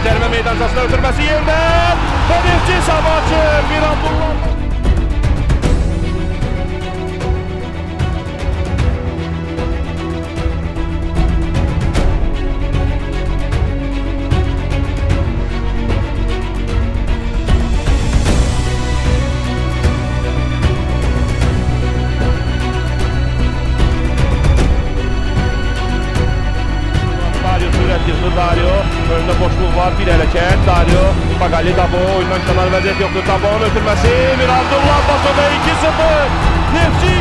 cərimə meydançasına ötürməsi yerdən və Neftçi Sabahçı Mirabullah. Dario, önündə boşluq var, bir hərəkət, Dario, Baqali, Dabo, oyundan kənar vəziyyət yoxdur, Dabo'nun ötürməsi, Mirabullah Basada 2-0, Neftçi